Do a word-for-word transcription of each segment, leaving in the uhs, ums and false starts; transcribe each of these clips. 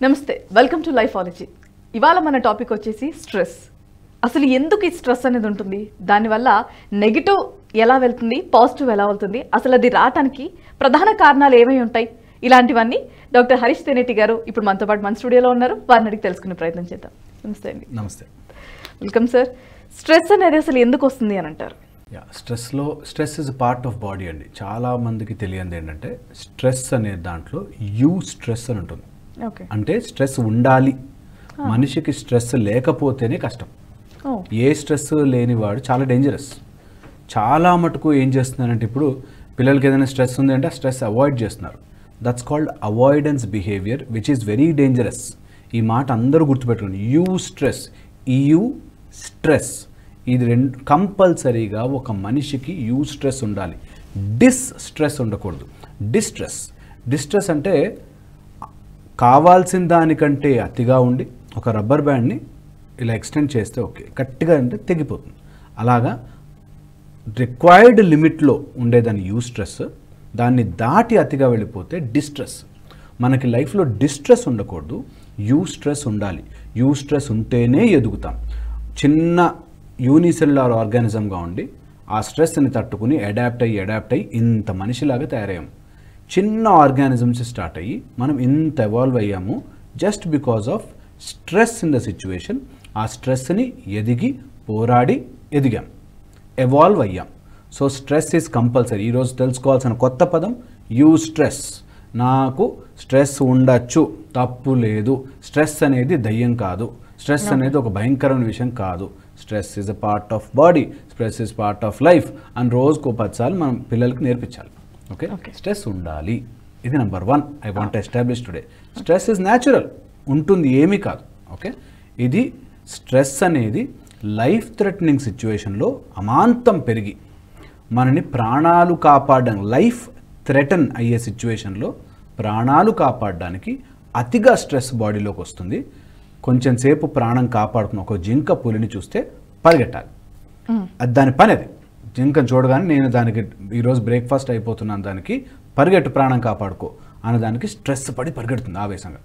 నమస్తే, welcome to లైఫాలజీ. ఇవాళ మన టాపిక్ వచ్చేసి స్ట్రెస్. అసలు ఎందుకు ఈ స్ట్రెస్ అనేది ఉంటుంది, దానివల్ల నెగిటివ్ ఎలా వెళ్తుంది, పాజిటివ్ ఎలా వెళ్తుంది, అసలు అది రావడానికి ప్రధాన కారణాలు ఏమై ఉంటాయి, ఇలాంటివన్నీ డాక్టర్ హరీష్ తెనేటి గారు ఇప్పుడు మనతో పాటు మన స్టూడియోలో ఉన్నారు. వారిని అడిగి తెలుసుకునే ప్రయత్నం చేద్దాం. నమస్తే అండి. నమస్తే, వెల్కమ్ సార్. స్ట్రెస్ అనేది అసలు ఎందుకు వస్తుంది అని అంటారు? యా స్ట్రెస్లో stress is part of body అండి. చాలా మందికి తెలియంది ఏంటంటే స్ట్రెస్ అనే దాంట్లో యూ స్ట్రెస్ అని ఉంటుంది. ఓకే, అంటే స్ట్రెస్ ఉండాలి, మనిషికి స్ట్రెస్ లేకపోతేనే కష్టం. ఏ స్ట్రెస్ లేనివాడు చాలా డేంజరస్. చాలా మటుకు ఏం చేస్తున్నారంటే ఇప్పుడు పిల్లలకి ఏదైనా స్ట్రెస్ ఉంది అంటే ఆ స్ట్రెస్ అవాయిడ్ చేస్తున్నారు. That's called avoidance behaviour which is very dangerous. ఈ మాట అందరూ గుర్తుపెట్టుకోండి. యూ స్ట్రెస్, ఈయూ స్ట్రెస్, ఇది రెండు కంపల్సరీగా ఒక మనిషికి యూ స్ట్రెస్ ఉండాలి. డిస్ స్ట్రెస్ ఉండకూడదు. డిస్ట్రెస్ డిస్ట్రెస్ అంటే కావాల్సిన దానికంటే అతిగా ఉండి ఒక రబ్బర్ బ్యాండ్ని ఇలా ఎక్స్టెండ్ చేస్తే ఓకే, గట్టిగా అంటే తెగిపోతుంది. అలాగా రిక్వైర్డ్ లిమిట్లో ఉండేదాన్ని యూ స్ట్రెస్, దాన్ని దాటి అతిగా వెళ్ళిపోతే డిస్ట్రెస్. మనకి లైఫ్లో డిస్ట్రెస్ ఉండకూడదు, యూ స్ట్రెస్ ఉండాలి. యూ స్ట్రెస్ ఉంటేనే ఎదుగుతాం. చిన్న యూనిసెల్యులర్ ఆర్గానిజంగా ఉండి ఆ స్ట్రెస్ని తట్టుకుని అడాప్ట్ అయ్యి అడాప్ట్ అయ్యి ఇంత మనిషిలాగా తయారయ్యాము. చిన్న ఆర్గానిజమ్స్ స్టార్ట్ అయ్యి మనం ఇంత ఎవాల్వ్ అయ్యాము just because of stress in the situation. ఆ స్ట్రెస్ని ఎదిగి పోరాడి ఎదిగాం, ఎవాల్వ్ అయ్యాం. So stress is compulsory. ఈరోజు తెలుసుకోవాల్సిన కొత్త పదం యూ స్ట్రెస్. నాకు స్ట్రెస్ ఉండొచ్చు, తప్పు లేదు. స్ట్రెస్ అనేది దయ్యం కాదు, స్ట్రెస్ అనేది ఒక భయంకరమైన విషయం కాదు. Stress is a part of body, stress is part of life అని రోజుకు పదిసార్లు మనం పిల్లలకి నేర్పించాలి. ఓకే, స్ట్రెస్ ఉండాలి. ఇది number one I want establish today. Stress is natural, ఉంటుంది, ఏమీ కాదు. ఓకే, ఇది స్ట్రెస్ అనేది లైఫ్ థ్రెటనింగ్ సిచ్యువేషన్లో అమాంతం పెరిగి మనని ప్రాణాలు కాపాడడం, లైఫ్ థ్రెటన్ అయ్యే సిచ్యువేషన్లో ప్రాణాలు కాపాడడానికి అతిగా స్ట్రెస్ బాడీలోకి వస్తుంది. కొంచెం సేపు ప్రాణం కాపాడుకున్న ఒక జింక పులిని చూస్తే పరిగెట్టాలి. అది దాని పని. అది జింకను చూడగానే నేను దానికి ఈరోజు బ్రేక్ఫాస్ట్ అయిపోతున్నాను, దానికి పరిగెట్టు ప్రాణం కాపాడుకో అన్న దానికి స్ట్రెస్ పడి పరిగెడుతుంది ఆవేశంగా.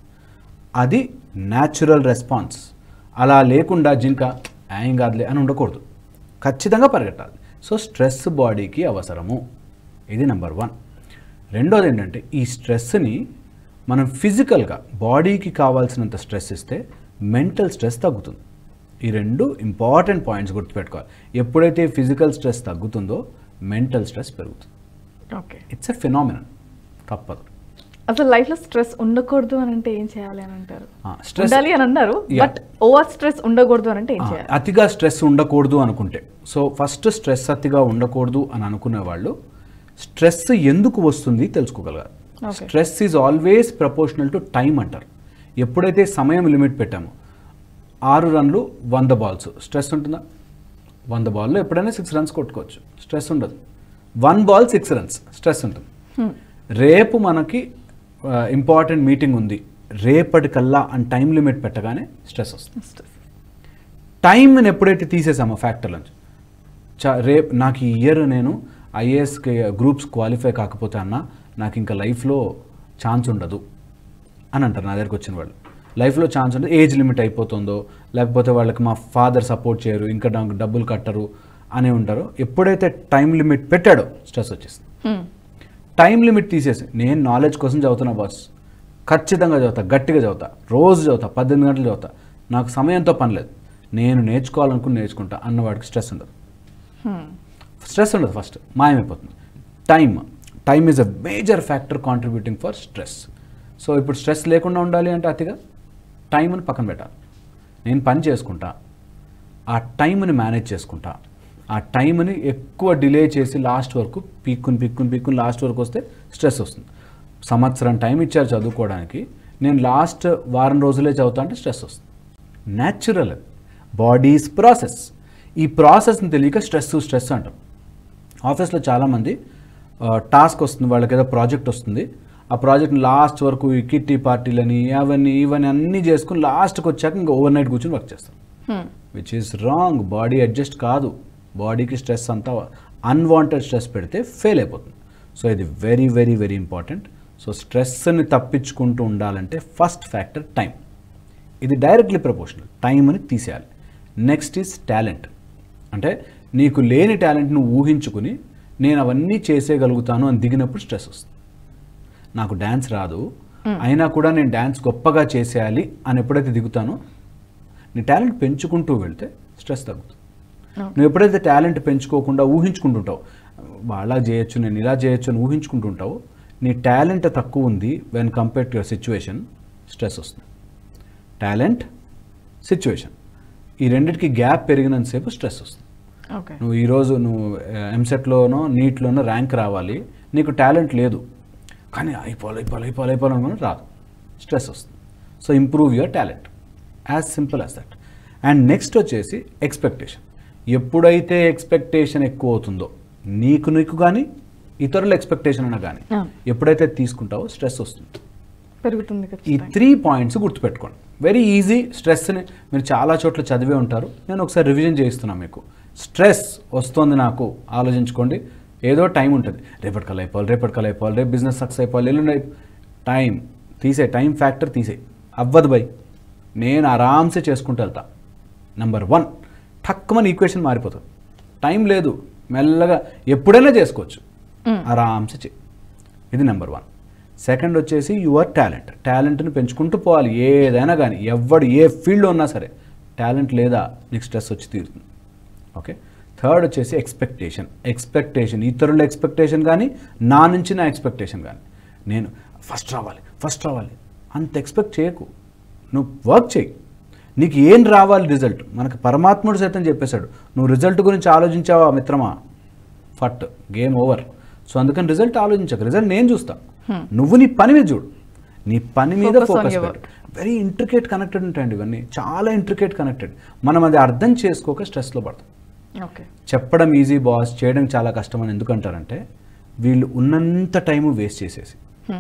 అది న్యాచురల్ రెస్పాన్స్. అలా లేకుండా జింక ఏం కాదులే అని ఉండకూడదు, ఖచ్చితంగా పరిగెట్టాలి. సో స్ట్రెస్ బాడీకి అవసరము. ఇది నెంబర్ వన్. రెండోది ఏంటంటే ఈ స్ట్రెస్ని మనం ఫిజికల్గా బాడీకి కావాల్సినంత స్ట్రెస్ ఇస్తే మెంటల్ స్ట్రెస్ తగ్గుతుంది. ఈ రెండు ఇంపార్టెంట్ పాయింట్స్ గుర్తుపెట్టుకోవాలి. ఎప్పుడైతే ఫిజికల్ స్ట్రెస్ తగ్గుతుందో మెంటల్ స్ట్రెస్ పెరుగుతుంది. ఓకే, ఇట్స్ ఎ ఫినామినన్, తప్పదు. అసలు లైఫ్ లో స్ట్రెస్ ఉండకూడదు అని అంటే ఏం చేయాలి అని అంటారు? స్ట్రెస్ ఉండాలి అని అన్నారు, బట్ ఓవర్ స్ట్రెస్ ఉండకూడదు అని అంటే ఏం చేయాలి? అతిగా స్ట్రెస్ ఉండకూడదు అనుకుంటే, సో ఫస్ట్ స్ట్రెస్ అతిగా ఉండకూడదు అని అనుకునే వాళ్ళు స్ట్రెస్ ఎందుకు వస్తుంది తెలుసుకోగలగాలి. Stress is always proportional to time అంటారు. ఎప్పుడైతే సమయం లిమిట్ పెట్టామో, ఆరు రన్లు వంద బాల్స్, స్ట్రెస్ ఉంటుందా? వంద బాల్లో ఎప్పుడైనా సిక్స్ రన్స్ కొట్టుకోవచ్చు, స్ట్రెస్ ఉండదు. One ball six runs, stress ఉంటుంది. రేపు మనకి ఇంపార్టెంట్ మీటింగ్ ఉంది, రేపటికల్లా అని టైం లిమిట్ పెట్టగానే స్ట్రెస్ వస్తుంది. టైంని ఎప్పుడైతే తీసేసామో ఫ్యాక్టర్ నుంచి, చా రేపు నాకు ఈ ఇయర్ నేను ఐఏఎస్ గ్రూప్స్ క్వాలిఫై కాకపోతే అన్న నాకు ఇంకా లైఫ్లో ఛాన్స్ ఉండదు అని అంటారు నా దగ్గరికి వచ్చిన వాళ్ళు. లైఫ్లో ఛాన్స్ ఉండదు, ఏజ్ లిమిట్ అయిపోతుందో, లేకపోతే వాళ్ళకి మా ఫాదర్ సపోర్ట్ చేయరు, ఇంకా నాకు డబ్బులు కట్టరు అని ఉంటారు. ఎప్పుడైతే టైం లిమిట్ పెట్టాడో స్ట్రెస్ వచ్చేస్తుంది. టైం లిమిట్ తీసేసి నేను నాలెడ్జ్ కోసం చదువుతున్నా బాస్, ఖచ్చితంగా చదువుతా, గట్టిగా చదువుతా, రోజు చదువుతా, పద్దెనిమిది గంటలు చదువుతా, నాకు సమయంతో పని లేదు, నేను నేర్చుకోవాలనుకుని నేర్చుకుంటా అన్నవాడికి స్ట్రెస్ ఉండదు. స్ట్రెస్ ఉండదు, ఫస్ట్ మాయమైపోతుంది. Time time is a major factor contributing for stress. So ఇప్పుడు స్ట్రెస్ లేకుండా ఉండాలి అంటే అతిగా టైంని పక్కన పెట్టాలి. నేను పని చేసుకుంటా, ఆ టైంని మేనేజ్ చేసుకుంటా, ఆ టైంని ఎక్కువ డిలే చేసి లాస్ట్ వరకు పీక్కుని పీక్కుని పీక్కుని లాస్ట్ వరకు వస్తే స్ట్రెస్ వస్తుంది. సంవత్సరం టైం ఇచ్చారు చదువుకోవడానికి, నేను లాస్ట్ వారం రోజులే చదువుతా అంటే స్ట్రెస్ వస్తుంది. Natural, body's process. ఈ ప్రాసెస్ని తెలియక స్ట్రెస్ స్ట్రెస్ అంటాం. ఆఫీస్లో చాలామంది టాస్క్ వస్తుంది, వాళ్ళకి ఏదో ప్రాజెక్ట్ వస్తుంది, ఆ ప్రాజెక్ట్ని లాస్ట్ వరకు ఈ కిట్టి పార్టీలని అవన్నీ ఇవన్నీ అన్నీ చేసుకుని లాస్ట్కి వచ్చాక ఇంకా ఓవర్ నైట్ కూర్చొని వర్క్ చేస్తాం, which is wrong. Body adjust కాదు, బాడీకి స్ట్రెస్ అంతా అన్వాంటెడ్ స్ట్రెస్ పెడితే ఫెయిల్ అయిపోతుంది. సో ఇది very very very important. So స్ట్రెస్ని తప్పించుకుంటూ ఉండాలంటే ఫస్ట్ ఫ్యాక్టర్ టైం. ఇది డైరెక్ట్లీ ప్రపోర్షనల్, టైంని తీసేయాలి. Next is talent. అంటే నీకు లేని టాలెంట్ను ఊహించుకుని నేను అవన్నీ చేసేయగలుగుతాను అని దిగినప్పుడు స్ట్రెస్ వస్తుంది. నాకు డ్యాన్స్ రాదు అయినా కూడా నేను డ్యాన్స్ గొప్పగా చేసేయాలి అని ఎప్పుడైతే దిగుతానో నీ టాలెంట్ పెంచుకుంటూ వెళ్తే స్ట్రెస్ తగ్గుతుంది. నువ్వు ఎప్పుడైతే టాలెంట్ పెంచుకోకుండా ఊహించుకుంటుంటావు, వాళ్ళ చేయొచ్చు నేను ఇలా చేయొచ్చు అని ఊహించుకుంటుంటావు, నీ టాలెంట్ తక్కువ ఉంది when compare to your situation, stress వస్తుంది. టాలెంట్, సిచ్యువేషన్ ఈ రెండింటికి గ్యాప్ పెరిగినంతసేపు స్ట్రెస్ వస్తుంది. నువ్వు ఈరోజు నువ్వు ఎంసెట్లోనో నీట్లోనో ర్యాంక్ రావాలి, నీకు టాలెంట్ లేదు కానీ అయిపోవాలి అయిపోవాలి అయిపోవాలి అయిపోవాలనుకుని రాదు, స్ట్రెస్ వస్తుంది. So improve your talent, as simple as that. And next వచ్చేసి ఎక్స్పెక్టేషన్. ఎప్పుడైతే ఎక్స్పెక్టేషన్ ఎక్కువ అవుతుందో నీకు నీకు కానీ ఇతరుల ఎక్స్పెక్టేషన్ అయినా కానీ ఎప్పుడైతే తీసుకుంటావో స్ట్రెస్ వస్తుంది, పెరుగుతుంది. ఈ త్రీ పాయింట్స్ గుర్తుపెట్టుకోండి. Very easy. స్ట్రెస్ని మీరు చాలా చోట్ల చదివే ఉంటారు, నేను ఒకసారి రివిజన్ చేస్తున్నాను మీకు. స్ట్రెస్ వస్తుంది నాకు, ఆలోచించుకోండి. ఏదో టైం ఉంటుంది, రేపటికల్లా అయిపోవాలి రేపటికల్లా అయిపోవాలి రేపు బిజినెస్ సక్సెస్ అయిపోవాలి ఎల్లుండి. టైం తీసే, టైం ఫ్యాక్టర్ తీసే. అవ్వదు బై, నేను ఆరామ్సే చేసుకుంటూ వెళ్తా. నెంబర్ వన్, టక్కుమని ఈక్వేషన్ మారిపోతుంది. టైం లేదు, మెల్లగా ఎప్పుడైనా చేసుకోవచ్చు, ఆరామ్సే చే. ఇది నెంబర్ వన్. సెకండ్ వచ్చేసి యువర్ టాలెంట్. టాలెంట్ని పెంచుకుంటూ పోవాలి. ఏదైనా కానీ ఎవడు ఏ ఫీల్డ్లో ఉన్నా సరే టాలెంట్ లేదా నీకు స్ట్రెస్ వచ్చి తీరుతుంది. ఓకే. థర్డ్ వచ్చేసి ఎక్స్పెక్టేషన్. ఎక్స్పెక్టేషన్ ఇతరుల ఎక్స్పెక్టేషన్ కానీ నా నుంచి నా ఎక్స్పెక్టేషన్ కానీ, నేను ఫస్ట్ రావాలి ఫస్ట్ రావాలి అంత ఎక్స్పెక్ట్ చేయకు. నువ్వు వర్క్ చేయి, నీకు ఏం రావాలి రిజల్ట్. మనకు పరమాత్ముడు సైతం చెప్పేశాడు, నువ్వు రిజల్ట్ గురించి ఆలోచించావా మిత్రమా, ఫట్ గేమ్ ఓవర్. సో అందుకని రిజల్ట్ ఆలోచించక, రిజల్ట్ నేను చూస్తా, నువ్వు నీ పని మీద చూడు, నీ పని మీద ఫోకస్ పెట్టు. వెరీ ఇంట్రికేట్ కనెక్టెడ్ ఉంటాయండి ఇవన్నీ, చాలా ఇంట్రికేట్ కనెక్టెడ్. మనం అది అర్థం చేసుకోక స్ట్రెస్లో పడతాం. ఓకే. చెప్పడం ఈజీ బాస్, చేయడం చాలా కష్టం అని ఎందుకంటారంటే వీళ్ళు ఉన్నంత టైము వేస్ట్ చేసేసి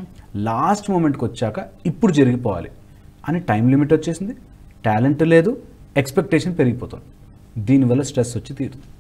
లాస్ట్ మూమెంట్కి వచ్చాక ఇప్పుడు జరిగిపోవాలి అని టైం లిమిట్ వచ్చేసింది, టాలెంట్ లేదు, ఎక్స్పెక్టేషన్ పెరిగిపోతుంది. దీనివల్ల స్ట్రెస్ వచ్చి తీరుతుంది.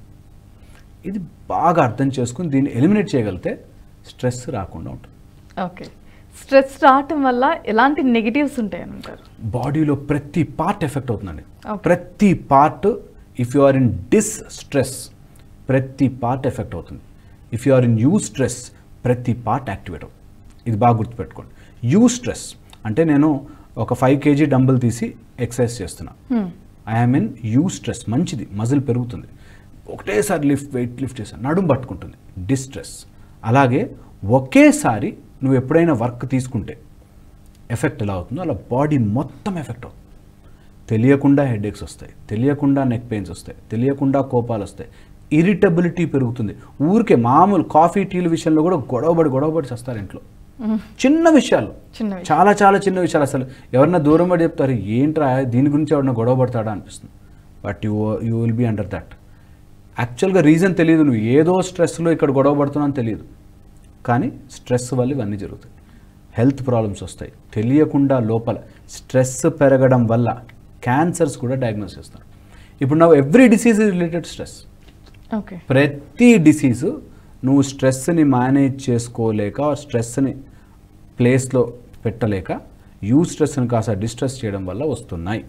ఇది బాగా అర్థం చేసుకుని దీన్ని ఎలిమినేట్ చేయగలిగితే స్ట్రెస్ రాకుండా ఉంటుంది. ఓకే. స్ట్రెస్ రావటం వల్ల ఎలాంటి నెగిటివ్స్ ఉంటాయని అంటారు? బాడీలో ప్రతి పార్ట్ ఎఫెక్ట్ అవుతుందండి. ప్రతి part, if you are in distress ప్రతి పార్ట్ ఎఫెక్ట్ అవుతుంది. If you are in eustress ప్రతి పార్ట్ యాక్టివేట్ అవుతుంది. ఇది బాగా గుర్తుపెట్టుకోండి. యూ స్ట్రెస్ అంటే నేను ఒక ఫైవ్ కేజీ డంబుల్ తీసి ఎక్సర్సైజ్ చేస్తున్నా, ఐఎమ్ ఇన్ యూ స్ట్రెస్, మంచిది, మజిల్ పెరుగుతుంది. ఒకటేసారి లిఫ్ట్ వెయిట్ లిఫ్ట్ చేస్తాను, నడుము పట్టుకుంటుంది, డిస్ట్రెస్. అలాగే ఒకేసారి నువ్వు ఎప్పుడైనా వర్క్ తీసుకుంటే ఎఫెక్ట్ ఎలా అవుతుందో అలా బాడీ మొత్తం ఎఫెక్ట్ అవుతుంది. తెలియకుండా హెడేక్స్ వస్తాయి, తెలియకుండా నెక్ పెయిన్స్ వస్తాయి, తెలియకుండా కోపాలు వస్తాయి, ఇరిటబిలిటీ పెరుగుతుంది. ఊరికే మామూలు కాఫీ టీల విషయంలో కూడా గొడవబడి గొడవబడి చేస్తారు ఇంట్లో, చిన్న విషయాలు, చాలా చాలా చిన్న విషయాలు. అసలు ఎవరన్నా దూరం పడి చెప్తారు ఏంట్రా దీని గురించి ఎవరన్నా గొడవ పడతాడా అనిపిస్తుంది. But you you will be under that. యాక్చువల్గా రీజన్ తెలియదు, నువ్వు ఏదో స్ట్రెస్లో ఇక్కడ గొడవ పడుతున్నావు అని తెలియదు, కానీ స్ట్రెస్ వల్ల ఇవన్నీ జరుగుతాయి. హెల్త్ ప్రాబ్లమ్స్ వస్తాయి తెలియకుండా. లోపల స్ట్రెస్ పెరగడం వల్ల క్యాన్సర్స్ కూడా డయాగ్నోస్ చేస్తారు. ఇప్పుడు నువ్వు every disease is related stress. Okay. ప్రతి డిసీజు నువ్వు స్ట్రెస్ని మేనేజ్ చేసుకోలేక, స్ట్రెస్ని ప్లేస్లో పెట్టలేక, యూ స్ట్రెస్ని కాస్త డిస్ట్రెస్ చేయడం వల్ల వస్తున్నాయి.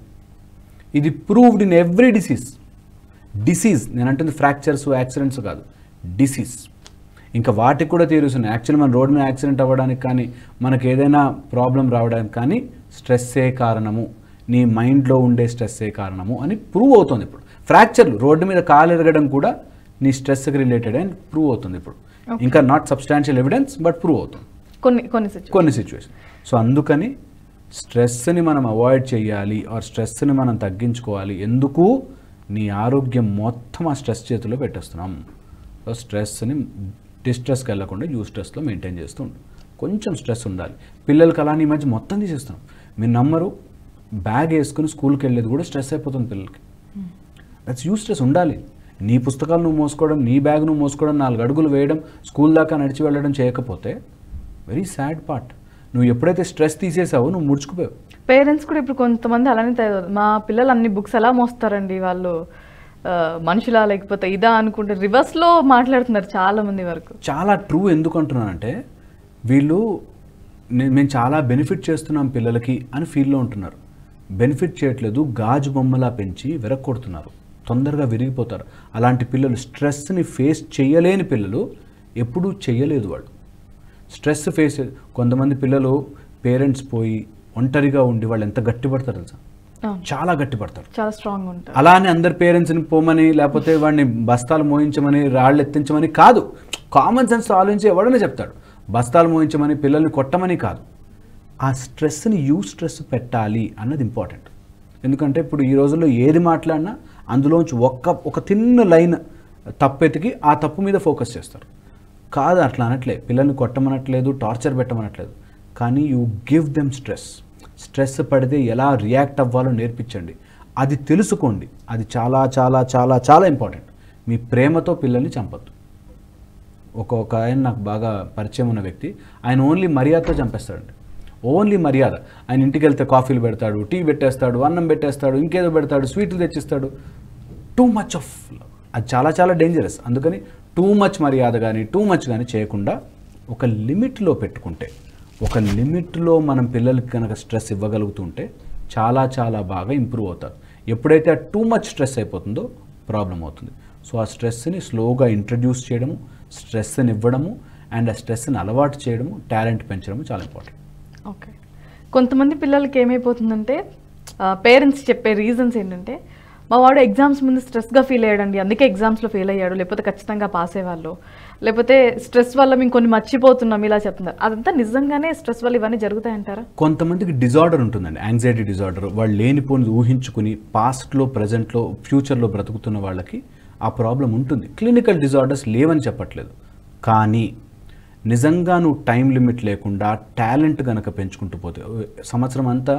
ఇది proved in every disease. Disease నేను అంటుంది ఫ్రాక్చర్స్ యాక్సిడెంట్స్ కాదు, డిసీజ్. ఇంకా వాటికి కూడా తీరుస్తున్నాయి. యాక్చువల్లీ మన రోడ్ మీద యాక్సిడెంట్ అవ్వడానికి కానీ, మనకు ఏదైనా ప్రాబ్లం రావడానికి కానీ స్ట్రెస్సే కారణము, నీ మైండ్లో ఉండే స్ట్రెస్సే కారణము అని ప్రూవ్ అవుతుంది. ఇప్పుడు ఫ్రాక్చర్లు, రోడ్డు మీద కాలు ఎరగడం కూడా నీ స్ట్రెస్కి రిలేటెడ్ అని ప్రూవ్ అవుతుంది ఇప్పుడు. ఇంకా not substantial evidence, but prove అవుతుంది కొన్ని కొన్ని కొన్ని సిచ్యువేషన్. సో అందుకని స్ట్రెస్ని మనం అవాయిడ్ చేయాలి, ఆర్ స్ట్రెస్ని మనం తగ్గించుకోవాలి. ఎందుకు? నీ ఆరోగ్యం మొత్తం ఆ స్ట్రెస్ చేతిలో పెట్టేస్తున్నాం. సో స్ట్రెస్ని డిస్ట్రెస్కి వెళ్ళకుండా యూ స్ట్రెస్లో మెయింటైన్ చేస్తూ ఉండు. కొంచెం స్ట్రెస్ ఉండాలి. పిల్లలకి అలానే ఈ మధ్య మొత్తం తీసేస్తున్నాం. మీరు నమ్మరు, బ్యాగ్ వేసుకుని స్కూల్కి వెళ్ళేది కూడా స్ట్రెస్ అయిపోతుంది పిల్లలకి. That's eustress. ఉండాలి. నీ పుస్తకాలు నువ్వు మోసుకోవడం, నీ బ్యాగ్ నువ్వు మోసుకోవడం, నాలుగు అడుగులు వేయడం, స్కూల్ దాకా నడిచి వెళ్ళడం చేయకపోతే వెరీ సాడ్ పార్ట్. నువ్వు ఎప్పుడైతే స్ట్రెస్ తీసేసావో నువ్వు ముడుచుకుపోయావు. పేరెంట్స్ కూడా ఇప్పుడు కొంతమంది అలానే తయారు. మా పిల్లలు అన్ని బుక్స్ ఎలా మోస్తారండి, వాళ్ళు మనుషులా లేకపోతే ఇదా అనుకుంటే రివర్స్లో మాట్లాడుతున్నారు చాలా మంది వరకు. చాలా ట్రూ. ఎందుకు అంటున్నానంటే వీళ్ళు నే- మేము చాలా బెనిఫిట్ చేస్తున్నాం పిల్లలకి అని ఫీల్లో ఉంటున్నారు. బెనిఫిట్ చేయట్లేదు, గాజు బొమ్మలా పెంచి విరక్కొడుతున్నారు, తొందరగా విరిగిపోతారు. అలాంటి పిల్లలు, స్ట్రెస్ని ఫేస్ చేయలేని పిల్లలు ఎప్పుడూ చేయలేదు వాళ్ళు. స్ట్రెస్ ఫేస్ కొంతమంది పిల్లలు పేరెంట్స్ పోయి ఒంటరిగా ఉండి వాళ్ళు ఎంత గట్టిపడతారు తెలుసా, అవును. చాలా గట్టిపడతారు. చాలా స్ట్రాంగ్ ఉంటారు. అలానే అందరు పేరెంట్స్ని పోమని లేకపోతే వాడిని బస్తాలు మోయించమని రాళ్ళు ఎత్తించమని కాదు. కామన్ సెన్స్ ఆలోచించి ఎవడనే చెప్తాడు. బస్తాలు మోయించమని పిల్లల్ని కొట్టమని కాదు. ఆ స్ట్రెస్ని యూ స్ట్రెస్ పెట్టాలి అన్నది ఇంపార్టెంట్. ఎందుకంటే ఇప్పుడు ఈ రోజుల్లో ఏది మాట్లాడినా అందులోంచి ఒక్క ఒక తిన్న లైన్ తప్పెతికి ఆ తప్పు మీద ఫోకస్ చేస్తారు. కాదు, అట్లా అనట్లే. పిల్లల్ని కొట్టమనట్లేదు, టార్చర్ పెట్టమనట్లేదు. కానీ you give them stress. Stress పడితే ఎలా రియాక్ట్ అవ్వాలో నేర్పించండి. అది తెలుసుకోండి. అది చాలా చాలా చాలా చాలా ఇంపార్టెంట్. మీ ప్రేమతో పిల్లల్ని చంపొద్దు. ఒక ఒక ఆయన నాకు బాగా పరిచయం ఉన్న వ్యక్తి, ఆయన ఓన్లీ మర్యాదతో చంపేస్తాడండి. ఓన్లీ మర్యాద. ఆయన ఇంటికి వెళ్తే కాఫీలు పెడతాడు, టీ పెట్టేస్తాడు, అన్నం పెట్టేస్తాడు, ఇంకేదో పెడతాడు, స్వీట్లు తెచ్చిస్తాడు. టూ మచ్ ఆఫ్ అది చాలా చాలా డేంజరస్. అందుకని టూ మచ్ మర్యాద కానీ టూ మచ్ కానీ చేయకుండా ఒక లిమిట్లో పెట్టుకుంటే, ఒక లిమిట్లో మనం పిల్లలకి కనుక స్ట్రెస్ ఇవ్వగలుగుతుంటే చాలా చాలా బాగా ఇంప్రూవ్ అవుతారు. ఎప్పుడైతే ఆ టూ మచ్ స్ట్రెస్ అయిపోతుందో ప్రాబ్లం అవుతుంది. సో ఆ స్ట్రెస్ని స్లోగా ఇంట్రడ్యూస్ చేయడము, స్ట్రెస్ని ఇవ్వడము అండ్ ఆ స్ట్రెస్ని అలవాటు చేయడము, టాలెంట్ పెంచడము చాలా ఇంపార్టెంట్. ఓకే. కొంతమంది పిల్లలకి ఏమైపోతుందంటే పేరెంట్స్ చెప్పే రీజన్స్ ఏంటంటే, మా వాడు ఎగ్జామ్స్ ముందు స్ట్రెస్గా ఫీల్ అయ్యాడండి, అందుకే ఎగ్జామ్స్లో ఫెయిల్ అయ్యాడు, లేకపోతే ఖచ్చితంగా పాస్ అయ్యేవాళ్ళు, లేకపోతే స్ట్రెస్ వల్ల మేము కొన్ని మర్చిపోతున్నాం ఇలా చెప్తున్నారు. అదంతా నిజంగానే స్ట్రెస్ వల్ల ఇవన్నీ జరుగుతాయంటారా? కొంతమందికి డిజార్డర్ ఉంటుందండి, యాంగ్జైటీ డిజార్డర్. వాళ్ళు లేనిపోని ఊహించుకుని పాస్ట్లో, ప్రజెంట్లో, ఫ్యూచర్లో బ్రతుకుతున్న వాళ్ళకి ఆ ప్రాబ్లం ఉంటుంది. క్లినికల్ డిజార్డర్స్ లేవని చెప్పట్లేదు. కానీ నిజంగా నువ్వు టైం లిమిట్ లేకుండా టాలెంట్ కనుక పెంచుకుంటూ పోతే, సంవత్సరం అంతా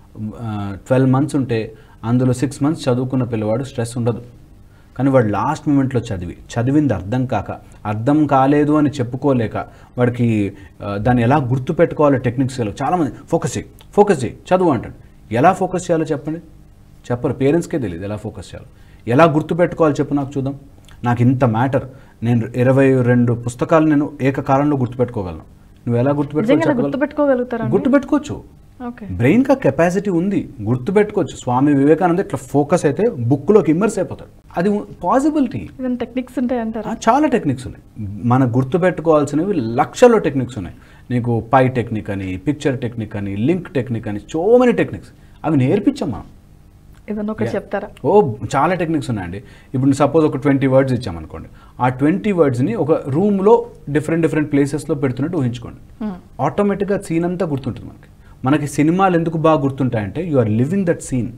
ట్వెల్వ్ మంత్స్ ఉంటే అందులో సిక్స్ మంత్స్ చదువుకున్న పిల్లవాడు స్ట్రెస్ ఉండదు. కానీ వాడు లాస్ట్ మూమెంట్లో చదివి చదివింది అర్థం కాక, అర్థం కాలేదు అని చెప్పుకోలేక, వాడికి దాన్ని ఎలా గుర్తుపెట్టుకోవాలో టెక్నిక్స్ చాలామంది ఫోకస్ చేయి ఫోకస్ చేయి చదువు అంటాడు. ఎలా ఫోకస్ చేయాలో చెప్పండి, చెప్పరు. పేరెంట్స్కే తెలియదు ఎలా ఫోకస్ చేయాలో. ఎలా గుర్తుపెట్టుకోవాలో చెప్పు నాకు చూద్దాం. నాకు ఇంత మ్యాటర్, నేను ఇరవై రెండు పుస్తకాలు నేను ఏకకాలంలో గుర్తుపెట్టుకోగలను. నువ్వు ఎలా గుర్తుపెట్టుకోవచ్చు? గుర్తుపెట్టుకోగలుగుతారా? గుర్తుపెట్టుకోవచ్చు. బ్రెయిన్కి ఆ కెపాసిటీ ఉంది, గుర్తుపెట్టుకోవచ్చు. స్వామి వివేకానంద ఇట్లా ఫోకస్ అయితే బుక్లోకి ఇమ్మర్స్ అయిపోతాడు. అది పాసిబిలిటీ. టెక్నిక్స్ ఉంటాయంటారా? చాలా టెక్నిక్స్ ఉన్నాయి. మనకు గుర్తుపెట్టుకోవాల్సినవి లక్షల్లో టెక్నిక్స్ ఉన్నాయి. నీకు పై టెక్నిక్ అని, పిక్చర్ టెక్నిక్ అని, లింక్ టెక్నిక్ అని, సో మెనీ టెక్నిక్స్. అవి నేర్పించాం మనం. ఏదన్నా ఒకటి చెప్తారా? ఓ చాలా టెక్నిక్స్ ఉన్నాయండి. ఇప్పుడు సపోజ్ ఒక ట్వంటీ వర్డ్స్ ఇచ్చామనుకోండి, ఆ ట్వంటీ వర్డ్స్ని ఒక రూమ్లో డిఫరెంట్ డిఫరెంట్ ప్లేసెస్లో పెడుతున్నట్టు ఊహించుకోండి. ఆటోమేటిక్గా సీన్ అంతా గుర్తుంటుంది మనకి. మనకి సినిమాలు ఎందుకు బాగా గుర్తుంటాయంటే you are living that scene.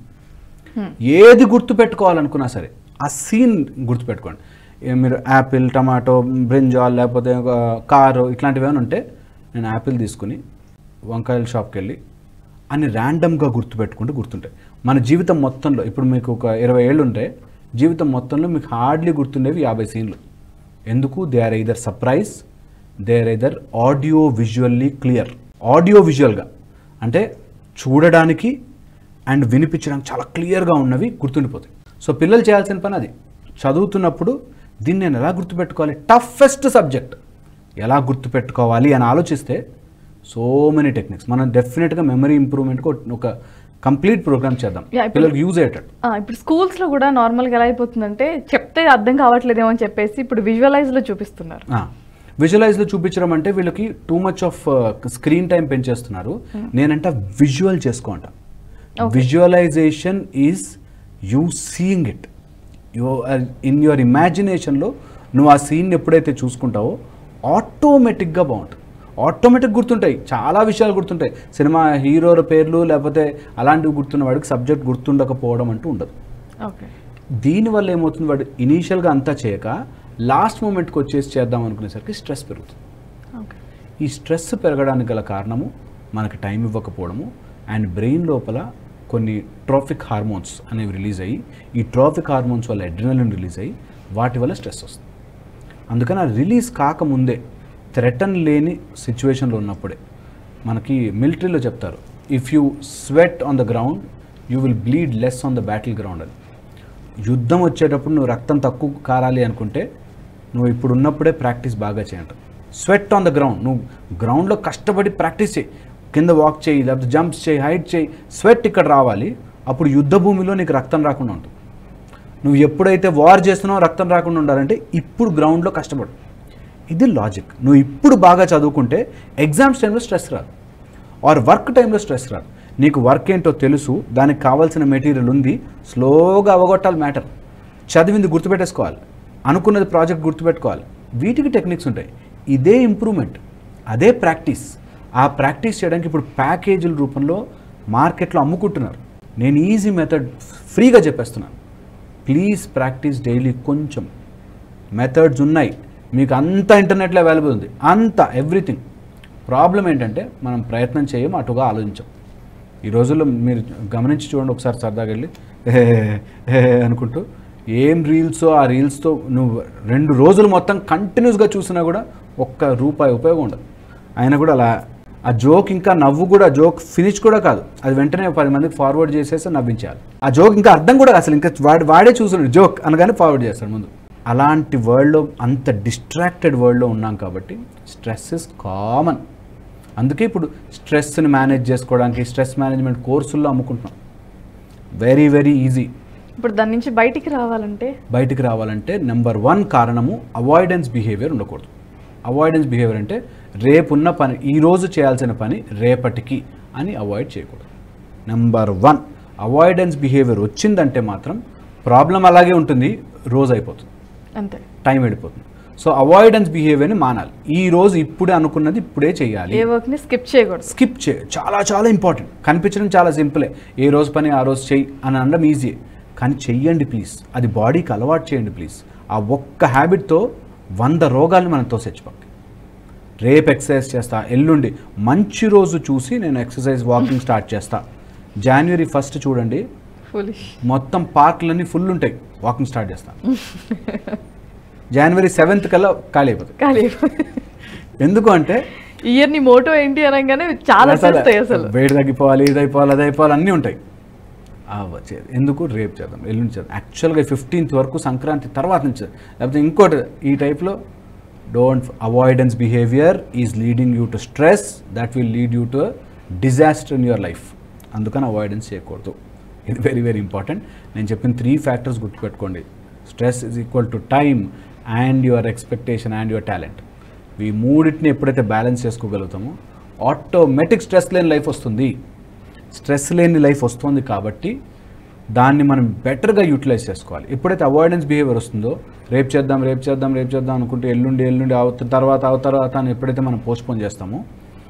ఏది గుర్తుపెట్టుకోవాలనుకున్నా సరే ఆ సీన్ గుర్తుపెట్టుకోండి. మీరు యాపిల్, టమాటో, బ్రింజాల్, లేకపోతే కారు ఇట్లాంటివి ఏమైనా ఉంటే, నేను యాపిల్ తీసుకుని వంకాయల షాప్కి వెళ్ళి అన్ని ర్యాండమ్గా గుర్తుపెట్టుకుంటే గుర్తుంటాయి. మన జీవితం మొత్తంలో ఇప్పుడు మీకు ఒక ఇరవై ఏళ్ళు ఉంటే జీవితం మొత్తంలో మీకు హార్డ్లీ గుర్తుండేవి యాభై సీన్లు. ఎందుకు? They are either surprise, they are either audio visually clear. Audio విజువల్గా అంటే చూడడానికి అండ్ వినిపించడానికి చాలా క్లియర్గా ఉన్నవి గుర్తుండిపోతాయి. సో పిల్లలు చేయాల్సిన పని అది. చదువుతున్నప్పుడు దీన్ని నేను ఎలా గుర్తుపెట్టుకోవాలి, టఫెస్ట్ సబ్జెక్ట్ ఎలా గుర్తుపెట్టుకోవాలి అని ఆలోచిస్తే సో మెనీ టెక్నిక్స్. మనం డెఫినెట్గా మెమరీ ఇంప్రూవ్మెంట్కి ఒక కంప్లీట్ ప్రోగ్రామ్ చేద్దాం, పిల్లలకి యూజ్ అయ్యేటట్టు. ఇప్పుడు స్కూల్స్లో కూడా నార్మల్గా ఎలా అయిపోతుందంటే చెప్తే అర్థం కావట్లేదేమో అని చెప్పేసి ఇప్పుడు విజువలైజ్లో చూపిస్తున్నారు. విజువలైజ్లో చూపించడం అంటే వీళ్ళకి too much of screen time పెంచేస్తున్నారు. నేనంట విజువల్ చేసుకో అంట. Visualisation is you seeing it. You in your ఇమాజినేషన్లో నువ్వు ఆ సీన్ ఎప్పుడైతే చూసుకుంటావో ఆటోమేటిక్గా బాగుంటుంది. ఆటోమేటిక్ గుర్తుంటాయి, చాలా విషయాలు గుర్తుంటాయి. సినిమా హీరోల పేర్లు లేకపోతే అలాంటివి గుర్తున్న వాడికి సబ్జెక్ట్ గుర్తుండకపోవడం అంటూ ఉండదు. ఓకే. దీనివల్ల ఏమవుతుంది, వాడు ఇనీషియల్గా అంతా చేయక లాస్ట్ మూమెంట్కి వచ్చేసి చేద్దాం అనుకునేసరికి స్ట్రెస్ పెరుగుతుంది. ఈ స్ట్రెస్ పెరగడానికి గల కారణము మనకి టైం ఇవ్వకపోవడము అండ్ బ్రెయిన్ లోపల కొన్ని ట్రోఫిక్ హార్మోన్స్ అనేవి రిలీజ్ అయ్యి, ఈ ట్రోఫిక్ హార్మోన్స్ వల్ల అడ్రినలిన్ రిలీజ్ అయ్యి వాటి వల్ల స్ట్రెస్ వస్తుంది. అందుకని ఆ రిలీజ్ కాకముందే, థ్రెటన్ లేని సిచ్యువేషన్లో ఉన్నప్పుడే, మనకి మిలిటరీలో చెప్తారు, if you sweat on the ground you will bleed less on the battle ground అని. యుద్ధం వచ్చేటప్పుడు నువ్వు రక్తం తక్కువ కారాలి అనుకుంటే నువ్వు ఇప్పుడు ఉన్నప్పుడే ప్రాక్టీస్ బాగా చేయంట. Sweat on the ground. నువ్వు గ్రౌండ్లో కష్టపడి ప్రాక్టీస్ చేయి, కింద వాక్ చేయి, లేకపోతే జంప్స్ చేయి, హైట్ చేయి, స్వెట్ ఇక్కడ రావాలి. అప్పుడు యుద్ధ భూమిలో నీకు రక్తం రాకుండా ఉంటుంది. నువ్వు ఎప్పుడైతే వార్ చేస్తున్నావో రక్తం రాకుండా ఉండాలంటే ఇప్పుడు గ్రౌండ్లో కష్టపడు. ఇది లాజిక్. నువ్వు ఇప్పుడు బాగా చదువుకుంటే ఎగ్జామ్స్ టైంలో స్ట్రెస్ రాదు, ఆర్ వర్క్ టైంలో స్ట్రెస్ రాదు. నీకు వర్క్ ఏంటో తెలుసు, దానికి కావాల్సిన మెటీరియల్ ఉంది, స్లోగా అవగొట్టాలి మ్యాటర్. చదివింది గుర్తుపెట్టేసుకోవాలి, అనుకున్నది ప్రాజెక్ట్ గుర్తుపెట్టుకోవాలి. వీటికి టెక్నిక్స్ ఉంటాయి. ఇదే ఇంప్రూవ్మెంట్, అదే ప్రాక్టీస్. ఆ ప్రాక్టీస్ చేయడానికి ఇప్పుడు ప్యాకేజీల రూపంలో మార్కెట్లో అమ్ముకుంటున్నారు. నేను ఈజీ మెథడ్ ఫ్రీగా చెప్పేస్తున్నాను. Please practise daily. కొంచెం మెథడ్స్ ఉన్నాయి, మీకు అంతా ఇంటర్నెట్లో అవైలబుల్ ఉంది, అంతా ఎవ్రీథింగ్. ప్రాబ్లం ఏంటంటే మనం ప్రయత్నం చేయం, అటుగా ఆలోచించాం. ఈ రోజుల్లో మీరు గమనించి చూడండి ఒకసారి, సరదాగా వెళ్ళి హే హే అనుకుంటూ ఏం రీల్సో ఆ రీల్స్తో నువ్వు రెండు రోజులు మొత్తం కంటిన్యూస్గా చూసినా కూడా ఒక్క రూపాయి ఉపయోగం ఉండదు. ఆయన కూడా అలా ఆ జోక్ ఇంకా నవ్వు కూడా జోక్ ఫినిష్ కూడా కాదు, అది వెంటనే పది మందికి ఫార్వర్డ్ చేసేసి నవ్వించాలి. ఆ జోక్ ఇంకా అర్థం కూడా అసలు ఇంకా వాడు వాడే చూస్తున్నాడు జోక్ అనగానే ఫార్వర్డ్ చేస్తాడు ముందు. అలాంటి వరల్డ్లో, అంత డిస్ట్రాక్టెడ్ వరల్డ్లో ఉన్నాం కాబట్టి స్ట్రెస్ ఇస్ కామన్. అందుకే ఇప్పుడు స్ట్రెస్ని మేనేజ్ చేసుకోవడానికి స్ట్రెస్ మేనేజ్మెంట్ కోర్సుల్లో అమ్ముకుంటున్నాం. Very very easy. ఇప్పుడు దాని నుంచి బయటికి రావాలంటే బయటికి రావాలంటే నెంబర్ వన్ కారణము అవాయిడెన్స్ బిహేవియర్ ఉండకూడదు. అవాయిడెన్స్ బిహేవియర్ అంటే రేపున్న పని, ఈరోజు చేయాల్సిన పని రేపటికి అని అవాయిడ్ చేయకూడదు. నెంబర్ వన్ అవాయిడెన్స్ బిహేవియర్ వచ్చిందంటే మాత్రం ప్రాబ్లం అలాగే ఉంటుంది, రోజు అయిపోతుంది, అంతే, టైం వెళ్ళిపోతుంది. సో అవాయిడెన్స్ బిహేవియర్ని మానాలి. ఈ రోజు ఇప్పుడే అనుకున్నది ఇప్పుడే చేయాలి. ఏ వర్క్ని స్కిప్ చేయకూడదు. స్కిప్ చే చాలా చాలా ఇంపార్టెంట్. కనిపించడం చాలా సింపులే, ఏ రోజు పని ఆ రోజు చెయ్యి అని అనడం ఈజీ, కానీ చెయ్యండి ప్లీజ్. అది బాడీకి అలవాటు చేయండి ప్లీజ్. ఆ ఒక్క హ్యాబిట్తో వంద రోగాలు మనం తోసేచ్చిపోతాయి. రేపు ఎక్సర్సైజ్ చేస్తా, ఎల్లుండి మంచి రోజు చూసి నేను ఎక్సర్సైజ్ వాకింగ్ స్టార్ట్ చేస్తా. జనవరి ఫస్ట్ చూడండి, మొత్తం పార్కులన్నీ ఫుల్ ఉంటాయి, వాకింగ్ స్టార్ట్ చేస్తాను. జనవరి సెవెంత్ కల్లా ఖాళీ అయిపోతుంది. ఖాళీ ఎందుకు అంటే ఇయర్ నీ మోటో ఏంటి అనగానే చాలా అసలు వెయిట్ తగ్గిపోవాలి, ఇది అయిపోవాలి, అది అయిపోవాలి, అన్నీ ఉంటాయి. వచ్చేది ఎందుకు, రేపు చేద్దాం, ఎల్లుండి చేద్దాం. యాక్చువల్గా ఫిఫ్టీన్త్ వరకు సంక్రాంతి తర్వాత నుంచి, లేకపోతే ఇంకోటి ఈ టైప్లో don't. Avoidance behaviour is leading you to stress, that will lead you to disaster in your life. అందుకని అవాయిడెన్స్ చేయకూడదు. ఇది వెరీ వెరీ ఇంపార్టెంట్. నేను చెప్పిన త్రీ ఫ్యాక్టర్స్ గుర్తుపెట్టుకోండి. Stress is equal to time and your expectation and your talent. ఈ మూడింటిని ఎప్పుడైతే balance చేసుకోగలుగుతామో ఆటోమేటిక్ స్ట్రెస్ లేని లైఫ్ వస్తుంది. స్ట్రెస్ లేని లైఫ్ వస్తుంది కాబట్టి దాన్ని మనం బెటర్గా యూటిలైజ్ చేసుకోవాలి. ఎప్పుడైతే అవాయిడెన్స్ బిహేవియర్ వస్తుందో, రేపు చేద్దాం రేపు చేద్దాం రేపు చేద్దాం అనుకుంటే ఎల్లుండి ఎల్లుండి అవుతున్న తర్వాత అవ తర్వాత అని ఎప్పుడైతే మనం పోస్ట్పోన్ చేస్తామో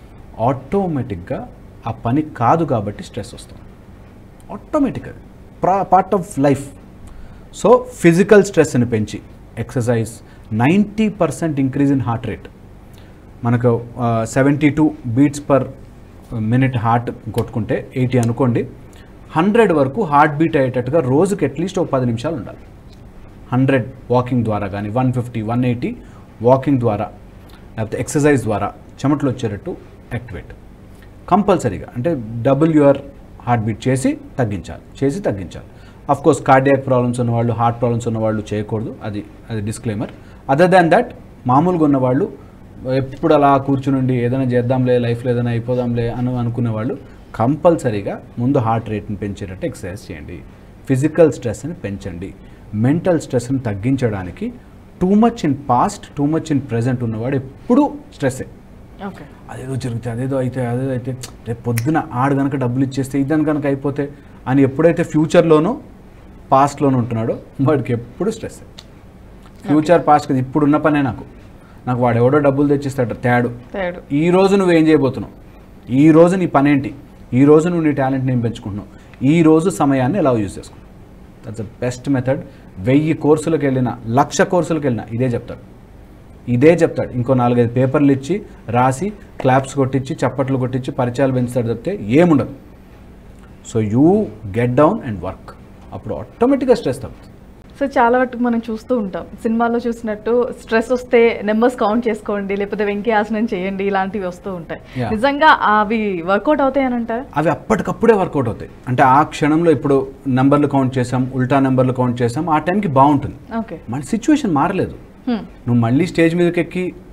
ఆటోమేటిక్గా ఆ పని కాదు కాబట్టి స్ట్రెస్ వస్తుంది. ఆటోమేటిక్గా ప్రా part of life. So physical స్ట్రెస్ని పెంచి exercise, ninety percent increase in heart rate. మనకు seventy two beats per minute heart కొట్టుకుంటే ఎయిటీ అనుకోండి, హండ్రెడ్ వరకు హార్ట్ బీట్ అయ్యేటట్టుగా రోజుకి అట్లీస్ట్ ఒక పది నిమిషాలు ఉండాలి. హండ్రెడ్ వాకింగ్ ద్వారా కానీ, one fifty one eighty walking ద్వారా లేకపోతే ఎక్సర్సైజ్ ద్వారా చెమటలు వచ్చేటట్టు యాక్టివేట్ కంపల్సరీగా. అంటే డబుల్ యువర్ హార్ట్ బీట్ చేసి తగ్గించాలి, చేసి తగ్గించాలి. అఫ్ కోర్స్ కార్డియాక్ ప్రాబ్లమ్స్ ఉన్నవాళ్ళు, హార్ట్ ప్రాబ్లమ్స్ ఉన్నవాళ్ళు చేయకూడదు, అది అది డిస్క్లైమర్. అదర్ దాన్ దట్ మామూలుగా ఉన్నవాళ్ళు ఎప్పుడు అలా కూర్చునుండి ఏదైనా చేద్దాంలే లైఫ్లో ఏదైనా అయిపోదాంలే అని అనుకునే వాళ్ళు కంపల్సరీగా ముందు హార్ట్ రేట్ని పెంచేటట్టు ఎక్సర్సైజ్ చేయండి. ఫిజికల్ స్ట్రెస్ని పెంచండి. మెంటల్ స్ట్రెస్ని తగ్గించడానికి too much in past, too much in present ఉన్నవాడు ఎప్పుడూ స్ట్రెస్సే. ఓకే, అదేదో జరిగితే, అదేదో అయితే, అదేదో అయితే, రేపు పొద్దున ఆడు కనుక డబ్బులు ఇచ్చేస్తే, ఇదని కనుక అయిపోతే అని ఎప్పుడైతే ఫ్యూచర్లోనో పాస్ట్లోనూ ఉంటున్నాడో వాడికి ఎప్పుడు స్ట్రెస్. ఫ్యూచర్ పాస్ట్ కదా, ఇప్పుడున్న పనే నాకు నాకు వాడు ఎవడో డబ్బులు తెచ్చిస్తాడు తేడు. ఈ రోజు నువ్వేం చేయబోతున్నావు, ఈ రోజు నీ పనేంటి, ఈ రోజు నువ్వు నీ టాలెంట్ని ఏం పెంచుకుంటున్నావు, ఈ రోజు సమయాన్ని ఎలా యూజ్ చేసుకుంటావు. That's the best method. వెయ్యి కోర్సులకు వెళ్ళినా, లక్ష కోర్సులకు వెళ్ళినా ఇదే చెప్తాడు, ఇదే చెప్తాడు. ఇంకో నాలుగైదు పేపర్లు ఇచ్చి రాసి క్లాప్స్ కొట్టించి చప్పట్లు కొట్టించి పరిచయాలు పెంచుతాడు చెప్తే ఏముండదు. So you get down and work, అప్పుడు ఆటోమేటిక్గా స్ట్రెస్ తగ్గుతుంది. సో చాలా వరకు మనం చూస్తూ ఉంటాం, సినిమాలో చూసినట్టు స్ట్రెస్ వస్తే నెంబర్స్ కౌంట్ చేసుకోండి, లేకపోతే వెంకీ ఆసనం చేయండి, ఇలాంటివి వస్తూ ఉంటాయి. నిజంగా అవి వర్కౌట్ అవుతాయి అని అంటారా? అవి అప్పటికప్పుడే వర్కౌట్ అవుతాయి. అంటే ఆ క్షణంలో ఇప్పుడు నెంబర్లు కౌంట్ చేసాం, ఉల్టా నెంబర్లు కౌంట్ చేసాం, ఆ టైంకి బాగుంటుంది. ఓకే, మన సిచ్యువేషన్ మారలేదు. నువ్వు మళ్ళీ స్టేజ్ మీదకి ఎక్కి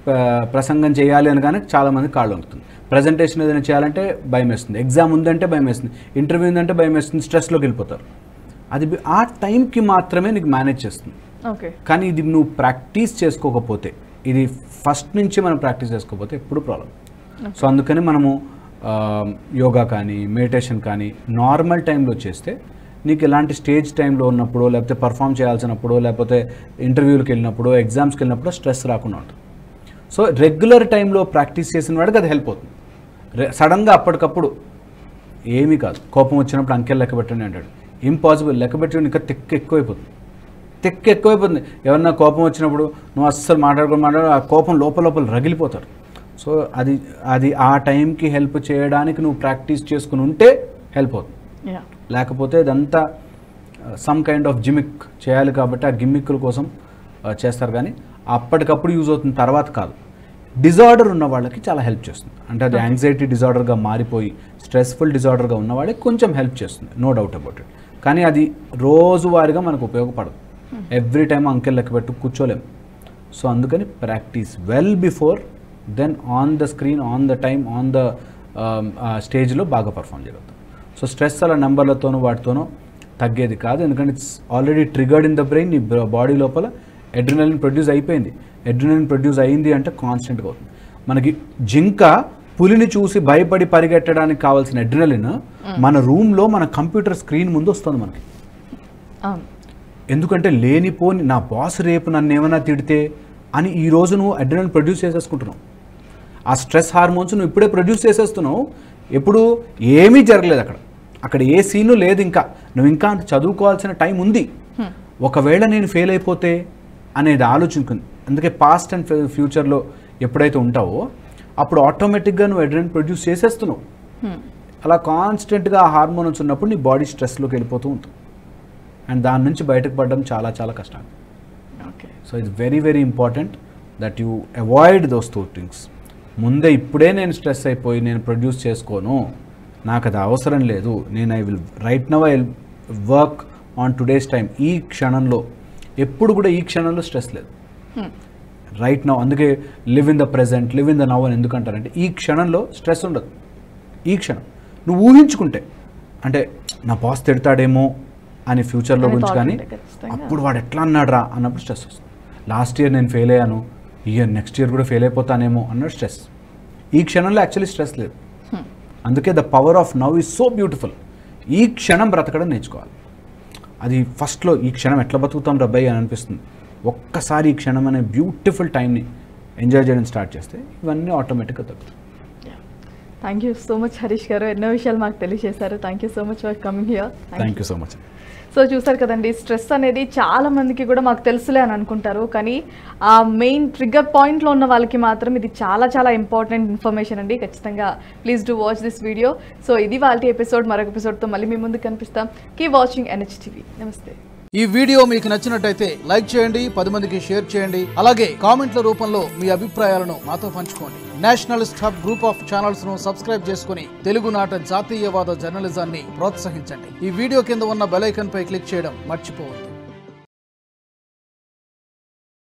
ప్రసంగం చేయాలి అనగానే చాలామంది కాళ్ళు వణుకుతుంది. ప్రజెంటేషన్ ఏదైనా చేయాలంటే భయం వేస్తుంది, ఎగ్జామ్ ఉందంటే భయం వేస్తుంది, ఇంటర్వ్యూ ఉందంటే భయం వేస్తుంది, స్ట్రెస్లోకి వెళ్ళిపోతారు. అది ఆ టైంకి మాత్రమే నీకు మేనేజ్ చేస్తుంది. ఓకే, కానీ ఇది నువ్వు ప్రాక్టీస్ చేసుకోకపోతే, ఇది ఫస్ట్ నుంచి మనం ప్రాక్టీస్ చేసుకోకపోతే ఎప్పుడు ప్రాబ్లం. సో అందుకని మనము యోగా కానీ మెడిటేషన్ కానీ నార్మల్ టైంలో చేస్తే నీకు ఎలాంటి స్టేజ్ టైంలో ఉన్నప్పుడు, లేకపోతే పర్ఫామ్ చేయాల్సినప్పుడు, లేకపోతే ఇంటర్వ్యూలకు వెళ్ళినప్పుడు, ఎగ్జామ్స్కి వెళ్ళినప్పుడు స్ట్రెస్ రాకుండా ఉంటుంది. సో రెగ్యులర్ టైంలో ప్రాక్టీస్ చేసిన వాడికి అది హెల్ప్ అవుతుంది. సడన్గా అప్పటికప్పుడు ఏమీ కాదు, కోపం వచ్చినప్పుడు అంకెలు లెక్క పెట్టండి అంటాడు. ఇంపాసిబుల్, లెక్క పెట్టి ఇంకా తెక్క ఎక్కువైపోతుంది, తెక్క ఎక్కువైపోతుంది. ఎవరన్నా కోపం వచ్చినప్పుడు నువ్వు అస్సలు మాట్లాడుకుని మాట్లాడు, ఆ కోపం లోపల లోపల రగిలిపోతాడు. సో అది అది ఆ టైంకి హెల్ప్ చేయడానికి నువ్వు ప్రాక్టీస్ చేసుకుని ఉంటే హెల్ప్ అవుతుంది. లేకపోతే ఇదంతా సమ్ కైండ్ ఆఫ్ జిమిక్ చేయాలి కాబట్టి ఆ గిమ్మిక్కుల కోసం చేస్తారు, కానీ అప్పటికప్పుడు యూజ్ అవుతుంది, తర్వాత కాదు. డిజార్డర్ ఉన్న వాళ్ళకి చాలా హెల్ప్ చేస్తుంది. అంటే అది యాంగ్జైటీ డిజార్డర్గా మారిపోయి స్ట్రెస్ఫుల్ డిజార్డర్గా ఉన్న వాళ్ళకి కొంచెం హెల్ప్ చేస్తుంది, నో డౌట్ అబౌట్ ఇట్. కానీ అది రోజువారీగా మనకు ఉపయోగపడదు. ఎవ్రీ టైం అంకెల్ లెక్క పెట్టు కూర్చోలేము. సో అందుకని practice well before, then on the screen, on the time, on the స్టేజ్లో బాగా పర్ఫామ్ చేయగలుగుతాం. సో స్ట్రెస్ అలా నెంబర్లతోనూ వాటితోనూ తగ్గేది కాదు, ఎందుకంటే it's already triggered in the brain. నీ బాడీ లోపల అడ్రినలిన్ ప్రొడ్యూస్ అయిపోయింది. అడ్రినలిన్ ప్రొడ్యూస్ అయింది అంటే కాన్స్టెంట్గా అవుతుంది. మనకి జింక పులిని చూసి భయపడి పరిగెట్టడానికి కావాల్సిన అడ్రినలిన్ మన రూమ్లో మన కంప్యూటర్ స్క్రీన్ ముందు వస్తుంది మనకి. ఎందుకంటే లేనిపోని నా బాస్ రేపు నన్ను ఏమైనా తిడితే అని ఈరోజు నువ్వు అడ్రినలిన్ ప్రొడ్యూస్ చేసేసుకుంటున్నావు. ఆ స్ట్రెస్ హార్మోన్స్ నువ్వు ఇప్పుడే ప్రొడ్యూస్ చేసేస్తున్నావు. ఎప్పుడు ఏమీ జరగలేదు, అక్కడ అక్కడ ఏ సీను లేదు, ఇంకా నువ్వు ఇంకా అంత చదువుకోవాల్సిన టైం ఉంది. ఒకవేళ నేను ఫెయిల్ అయిపోతే అనేది ఆలోచించుకుంది. అందుకే పాస్ట్ అండ్ ఫ్యూచర్లో ఎప్పుడైతే ఉంటావో అప్పుడు ఆటోమేటిక్గా నువ్వు అడ్రినలిన్ ప్రొడ్యూస్ చేసేస్తున్నావు. అలా కాన్స్టెంట్గా ఆ హార్మోన్స్ ఉన్నప్పుడు నీ బాడీ స్ట్రెస్లోకి వెళ్ళిపోతూ ఉంటుంది, అండ్ దాని నుంచి బయటకు పడడం చాలా చాలా కష్టం. Okay, so it's very very important that you avoid those two things. ముందే ఇప్పుడే నేను స్ట్రెస్ అయిపోయి నేను ప్రొడ్యూస్ చేసుకోను, నాకు అది అవసరం లేదు, నేను I will right now I will work on today's time. ఈ క్షణంలో ఎప్పుడు కూడా ఈ క్షణంలో స్ట్రెస్ లేదు, రైట్ నవ్. అందుకే live in the present, live in the now అని ఎందుకంటారంటే ఈ క్షణంలో స్ట్రెస్ ఉండదు. ఈ క్షణం నువ్వు ఊహించుకుంటే, అంటే నా బాస్ తిడతాడేమో అని ఫ్యూచర్లో గురించి, కానీ అప్పుడు వాడు ఎట్లా అన్నాడు రా అన్నప్పుడు స్ట్రెస్ వస్తుంది. లాస్ట్ ఇయర్ నేను ఫెయిల్ అయ్యాను, ఇయర్ నెక్స్ట్ ఇయర్ కూడా ఫెయిల్ అయిపోతానేమో అన్నట్టు స్ట్రెస్. ఈ క్షణంలో యాక్చువల్లీ స్ట్రెస్ లేదు. అందుకే the power of now is so beautiful. ఈ క్షణం బ్రతకడం నేర్చుకోవాలి. అది ఫస్ట్లో ఈ క్షణం ఎట్లా బతుకుతాం రబ్బాయి అని అనిపిస్తుంది. ఒక్కసారి ఈ క్షణం అనే బ్యూటిఫుల్ టైంని ఎంజాయ్ చేయడం స్టార్ట్ చేస్తే ఇవన్నీ ఆటోమేటిక్గా తగ్గుతాయి. Thank you so much Harish గారు, ఎన్నో విషయాలు మాకు తెలియజేశారు. Thank you so much for coming here. Thank you so much. So చూసారు కదండి, స్ట్రెస్ అనేది చాలా మందికి కూడా మాకు తెలుసులే అని అనుకుంటారు, కానీ ఆ మెయిన్ ట్రిగ్గర్ పాయింట్లో ఉన్న వాళ్ళకి మాత్రం ఇది చాలా చాలా ఇంపార్టెంట్ ఇన్ఫర్మేషన్ అండి. ఖచ్చితంగా please do watch this video. So ఇది వాళ్ళ ఎపిసోడ్. మరొక ఎపిసోడ్తో మళ్ళీ మీ ముందుకు కనిపిస్తాం. Keep watching NH TV. నమస్తే. ఈ వీడియో మీకు నచ్చినట్టయితే లైక్ చేయండి, పది మందికి షేర్ చేయండి, అలాగే కామెంట్ల రూపంలో మీ అభిప్రాయాలను మాతో పంచుకోండి. Nationalist hub group of channels ను సబ్స్క్రైబ్ చేసుకుని తెలుగునాట జాతీయవాద జర్నలిజాన్ని ప్రోత్సహించండి. ఈ వీడియో కింద ఉన్న బెల్ ఐకాన్ పై క్లిక్ చేయడం మర్చిపోవద్దు.